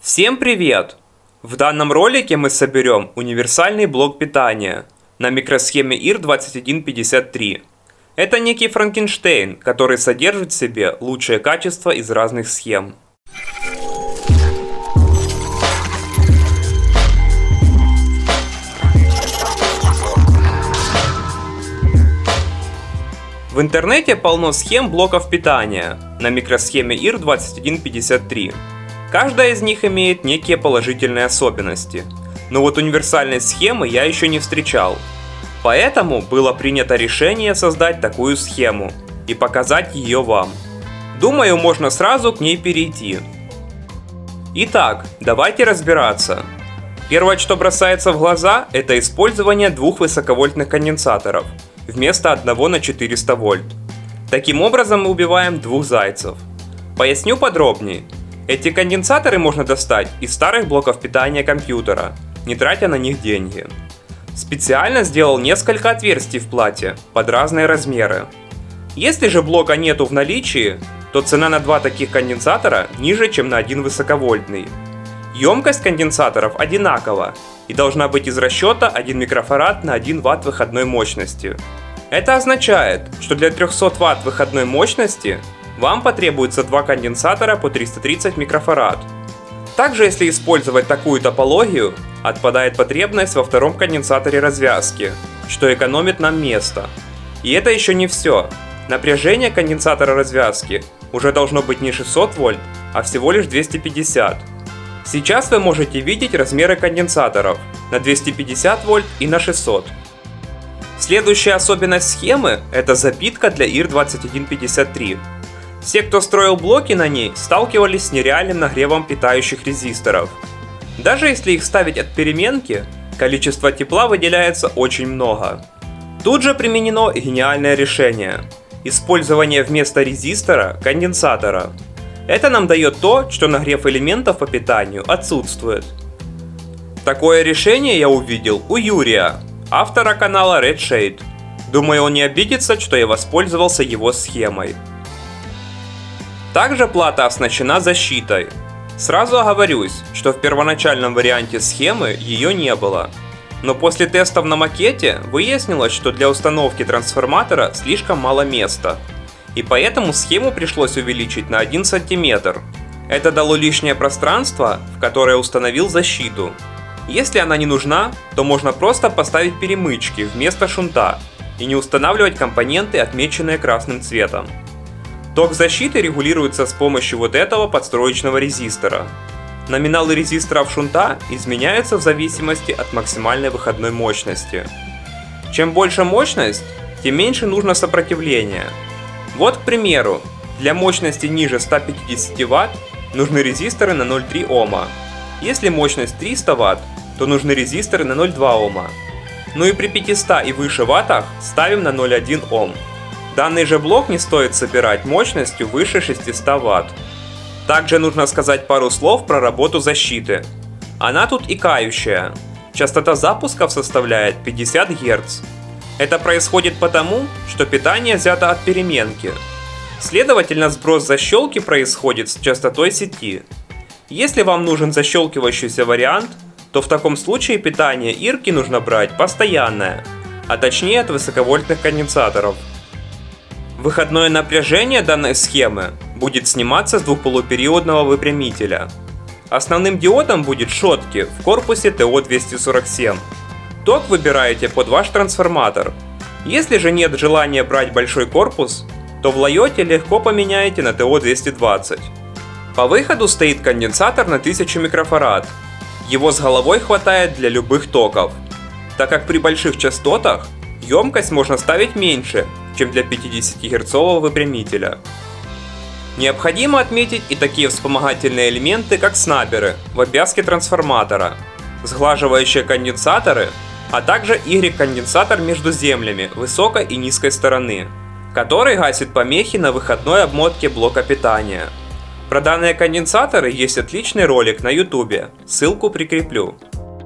Всем привет! В данном ролике мы соберем универсальный блок питания на микросхеме IR2153. Это некий Франкенштейн, который содержит в себе лучшие качества из разных схем. В интернете полно схем блоков питания на микросхеме IR2153. Каждая из них имеет некие положительные особенности, но вот универсальной схемы я еще не встречал. Поэтому было принято решение создать такую схему и показать ее вам. Думаю, можно сразу к ней перейти. Итак, давайте разбираться. Первое, что бросается в глаза, это использование двух высоковольтных конденсаторов вместо одного на 400 вольт. Таким образом мы убиваем двух зайцев. Поясню подробнее. Эти конденсаторы можно достать из старых блоков питания компьютера, не тратя на них деньги. Специально сделал несколько отверстий в плате под разные размеры. Если же блока нету в наличии, то цена на два таких конденсатора ниже, чем на один высоковольтный. Емкость конденсаторов одинакова и должна быть из расчета 1 микрофарад на 1 Вт выходной мощности. Это означает, что для 300 Вт выходной мощности вам потребуется два конденсатора по 330 микрофарад. Также, если использовать такую топологию, отпадает потребность во втором конденсаторе развязки, что экономит нам место. И это еще не все. Напряжение конденсатора развязки уже должно быть не 600 вольт, а всего лишь 250. Сейчас вы можете видеть размеры конденсаторов на 250 вольт и на 600. Следующая особенность схемы – это запитка для IR2153. Все, кто строил блоки на ней, сталкивались с нереальным нагревом питающих резисторов. Даже если их ставить от переменки, количество тепла выделяется очень много. Тут же применено гениальное решение – использование вместо резистора конденсатора. Это нам дает то, что нагрев элементов по питанию отсутствует. Такое решение я увидел у Юрия, автора канала Red Shade. Думаю, он не обидится, что я воспользовался его схемой. Также плата оснащена защитой. Сразу оговорюсь, что в первоначальном варианте схемы ее не было. Но после тестов на макете выяснилось, что для установки трансформатора слишком мало места. И поэтому схему пришлось увеличить на 1 см. Это дало лишнее пространство, в которое установил защиту. Если она не нужна, то можно просто поставить перемычки вместо шунта и не устанавливать компоненты, отмеченные красным цветом. Ток защиты регулируется с помощью вот этого подстроечного резистора. Номиналы резисторов шунта изменяются в зависимости от максимальной выходной мощности. Чем больше мощность, тем меньше нужно сопротивление. Вот, к примеру, для мощности ниже 150 Вт нужны резисторы на 0,3 Ома. Если мощность 300 Вт, то нужны резисторы на 0,2 Ома. Ну и при 500 и выше ваттах ставим на 0,1 Ом. Данный же блок не стоит собирать мощностью выше 600 Вт. Также нужно сказать пару слов про работу защиты. Она тут икающая. Частота запусков составляет 50 Гц. Это происходит потому, что питание взято от переменки. Следовательно, сброс защелки происходит с частотой сети. Если вам нужен защелкивающийся вариант, то в таком случае питание ирки нужно брать постоянное, а точнее от высоковольтных конденсаторов. Выходное напряжение данной схемы будет сниматься с двухполупериодного выпрямителя. Основным диодом будет шотки в корпусе ТО-247. Ток выбираете под ваш трансформатор. Если же нет желания брать большой корпус, то в лайоте легко поменяете на ТО-220. По выходу стоит конденсатор на 1000 микрофарад. Его с головой хватает для любых токов, так как при больших частотах емкость можно ставить меньше, чем для 50-герцового выпрямителя. Необходимо отметить и такие вспомогательные элементы, как снаберы в обвязке трансформатора, сглаживающие конденсаторы, а также Y-конденсатор между землями высокой и низкой стороны, который гасит помехи на выходной обмотке блока питания. Про данные конденсаторы есть отличный ролик на YouTube, ссылку прикреплю.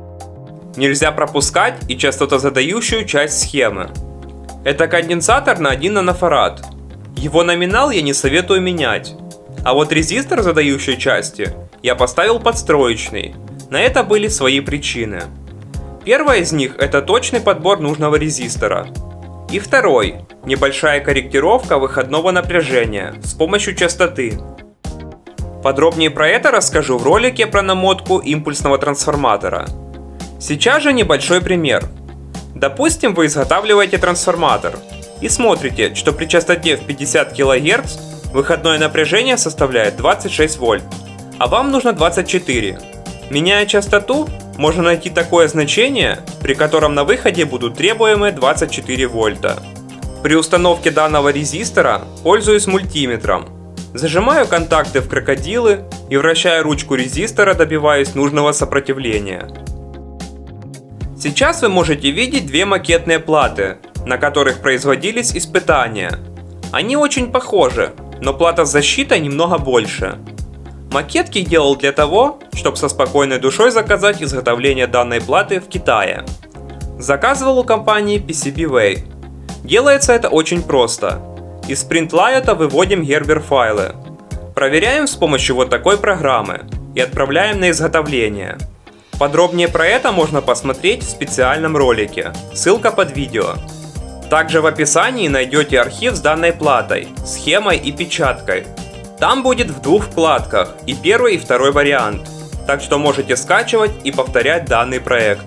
Нельзя пропускать и частотозадающую часть схемы. Это конденсатор на 1 нанофарад. Его номинал я не советую менять. А вот резистор задающей части я поставил подстроечный. На это были свои причины. Первая из них – это точный подбор нужного резистора. И второй – небольшая корректировка выходного напряжения с помощью частоты. Подробнее про это расскажу в ролике про намотку импульсного трансформатора. Сейчас же небольшой пример. Допустим, вы изготавливаете трансформатор и смотрите, что при частоте в 50 кГц выходное напряжение составляет 26 вольт, а вам нужно 24. Меняя частоту, можно найти такое значение, при котором на выходе будут требуемые 24 вольта. При установке данного резистора пользуюсь мультиметром. Зажимаю контакты в крокодилы и, вращая ручку резистора, добиваюсь нужного сопротивления. Сейчас вы можете видеть две макетные платы, на которых производились испытания. Они очень похожи, но плата с защитой немного больше. Макетки делал для того, чтобы со спокойной душой заказать изготовление данной платы в Китае. Заказывал у компании PCBWay. Делается это очень просто. Из принтлайта выводим Gerber файлы. Проверяем с помощью вот такой программы и отправляем на изготовление. Подробнее про это можно посмотреть в специальном ролике, ссылка под видео. Также в описании найдете архив с данной платой, схемой и печаткой. Там будет в двух вкладках и первый и второй вариант, так что можете скачивать и повторять данный проект.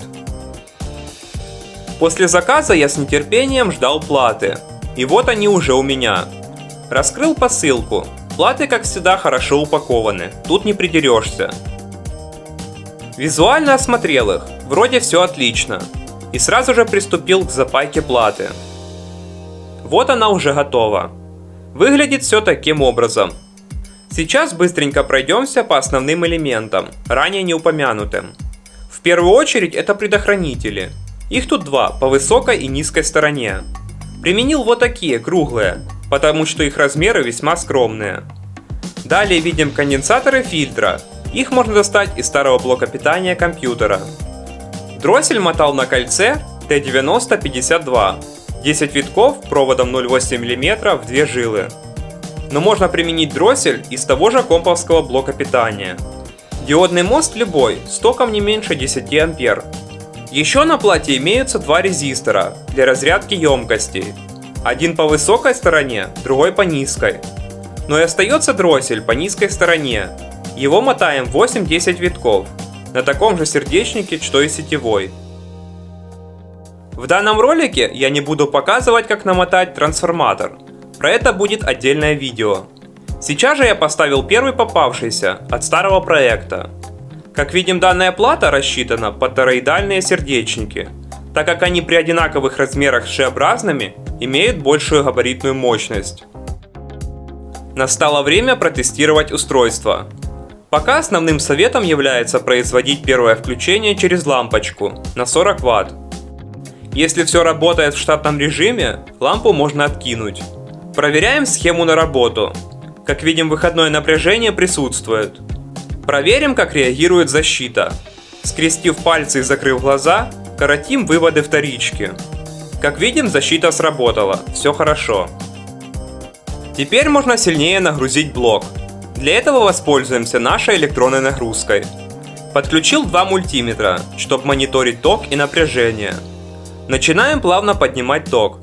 После заказа я с нетерпением ждал платы, и вот они уже у меня. Раскрыл посылку, платы как всегда хорошо упакованы, тут не придерешься. Визуально осмотрел их, вроде все отлично, и сразу же приступил к запайке платы. Вот она уже готова. Выглядит все таким образом. Сейчас быстренько пройдемся по основным элементам, ранее не упомянутым. В первую очередь это предохранители. Их тут два, по высокой и низкой стороне. Применил вот такие, круглые, потому что их размеры весьма скромные. Далее видим конденсаторы фильтра. Их можно достать из старого блока питания компьютера. Дроссель мотал на кольце T9052. 10 витков проводом 0,8 мм в 2 жилы. Но можно применить дроссель из того же комповского блока питания. Диодный мост любой, с током не меньше 10 А. Еще на плате имеются два резистора для разрядки емкостей. Один по высокой стороне, другой по низкой. Но и остается дроссель по низкой стороне. Его мотаем 8-10 витков, на таком же сердечнике, что и сетевой. В данном ролике я не буду показывать, как намотать трансформатор. Про это будет отдельное видео. Сейчас же я поставил первый попавшийся от старого проекта. Как видим, данная плата рассчитана под тороидальные сердечники, так как они при одинаковых размерах с Ш-образными имеют большую габаритную мощность. Настало время протестировать устройство. Пока основным советом является производить первое включение через лампочку на 40 Вт. Если все работает в штатном режиме, лампу можно откинуть. Проверяем схему на работу. Как видим, выходное напряжение присутствует. Проверим, как реагирует защита. Скрестив пальцы и закрыв глаза, коротим выводы вторички. Как видим, защита сработала, все хорошо. Теперь можно сильнее нагрузить блок. Для этого воспользуемся нашей электронной нагрузкой. Подключил два мультиметра, чтобы мониторить ток и напряжение. Начинаем плавно поднимать ток.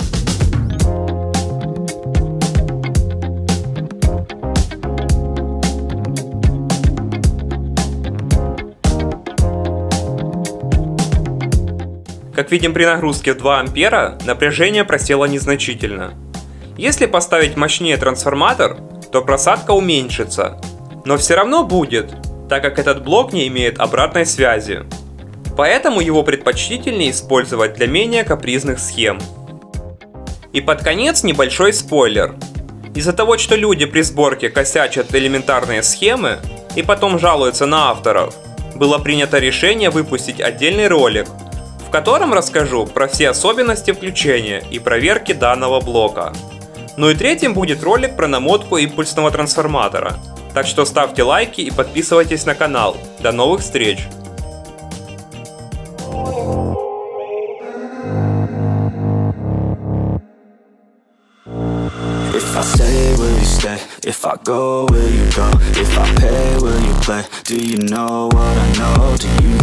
Как видим, при нагрузке в 2 ампера напряжение просело незначительно. Если поставить мощнее трансформатор, то просадка уменьшится, но все равно будет, так как этот блок не имеет обратной связи. Поэтому его предпочтительнее использовать для менее капризных схем. И под конец небольшой спойлер. Из-за того, что люди при сборке косячат элементарные схемы и потом жалуются на авторов, было принято решение выпустить отдельный ролик, в котором расскажу про все особенности включения и проверки данного блока. Ну и третьим будет ролик про намотку импульсного трансформатора. Так что ставьте лайки и подписывайтесь на канал. До новых встреч! If I stay, will you stay? If I go, will you go? If I pay, will you But do you know what I know? Do you